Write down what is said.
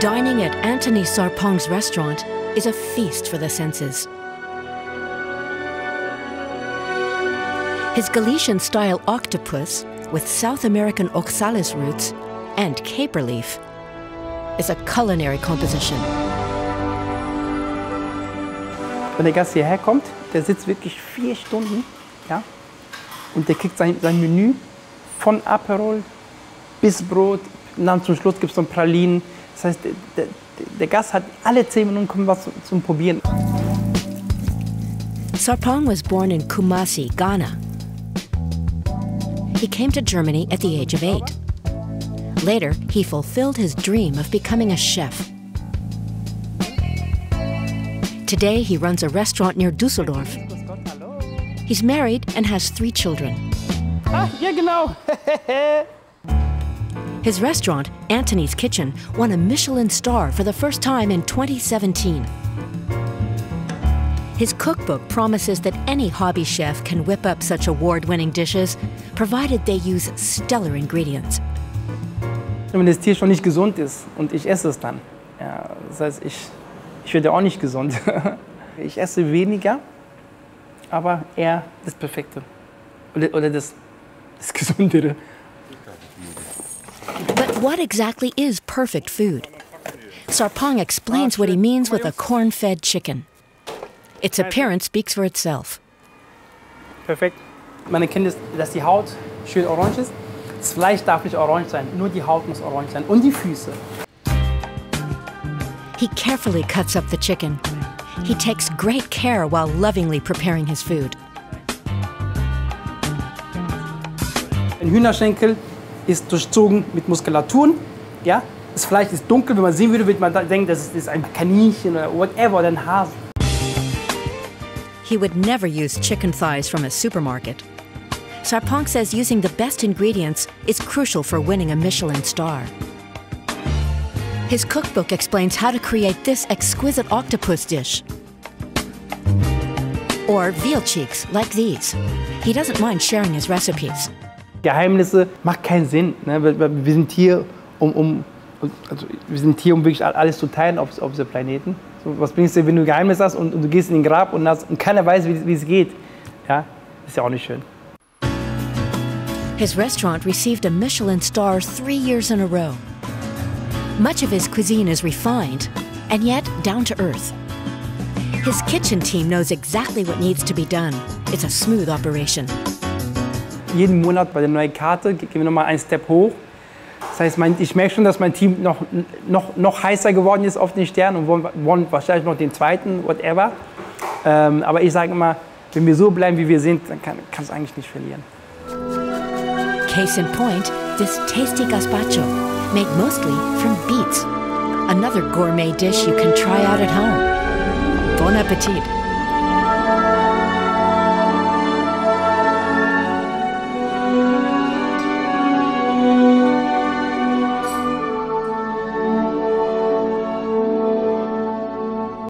Dining at Anthony Sarpong's restaurant is a feast for the senses. His Galician-style octopus with South American oxalis roots and caper leaf is a culinary composition. Wenn der Gast hierher kommt, der sitzt wirklich 4 Stunden, ja, und der kriegt sein Menü von Aperol bis Brot, und dann zum Schluss gibt es noch Pralinen. Das heißt, der Gast hat alle 10 Minuten kommt was zum Probieren. Sarpong was born in Kumasi, Ghana. He came to Germany at the age of 8. Later, he fulfilled his dream of becoming a chef. Today, he runs a restaurant near Düsseldorf. He's married and has 3 children. Ah, ja genau. His restaurant, Anthony's Kitchen, won a Michelin-Starred for the first time in 2017. His cookbook promises that any hobby chef can whip up such award-winning dishes, provided they use stellar ingredients. Wenn das Tier schon nicht gesund ist und ich esse es dann, ja, das heißt, ich werde auch nicht gesund. Ich esse weniger, aber eher das Perfekte oder das Gesundere. But what exactly is perfect food? Sarpong explains what he means with a corn-fed chicken. Its appearance speaks for itself. Perfekt. Man erkennt, dass die Haut schön orange ist. Das Fleisch darf nicht orange sein, nur die Haut muss orange sein und die Füße. He carefully cuts up the chicken. He takes great care while lovingly preparing his food. Ein Hühnerschenkel ist durchzogen mit Muskulaturen. Ja? Das Fleisch ist dunkel. Wenn man sehen würde, würde man denken, das ist ein Kaninchen oder whatever, oder ein Hase. He would never use chicken thighs from a supermarket. Sarpong says using the best ingredients is crucial for winning a Michelin-Starred. His cookbook explains how to create this exquisite octopus dish. Or veal cheeks, like these. He doesn't mind sharing his recipes. Geheimnisse macht keinen Sinn. Ne? Wir sind hier, um wirklich alles zu teilen auf diesem Planeten. So, was bringst du, wenn du ein Geheimnis hast und du gehst in den Grab und keiner weiß, wie es geht? Ja? Ist ja auch nicht schön. His restaurant received a Michelin-Starred 3 years in a row. Much of his cuisine is refined, and yet down to earth. His kitchen team knows exactly what needs to be done. It's a smooth operation. Jeden Monat bei der neuen Karte gehen wir nochmal einen Step hoch. Das heißt, ich merke schon, dass mein Team noch heißer geworden ist auf den Stern und wollen wahrscheinlich noch den zweiten, whatever. Aber ich sage immer, wenn wir so bleiben, wie wir sind, dann kann es eigentlich nicht verlieren. Case in point, this tasty gazpacho, made mostly from beets. Another gourmet dish you can try out at home. Bon appetit!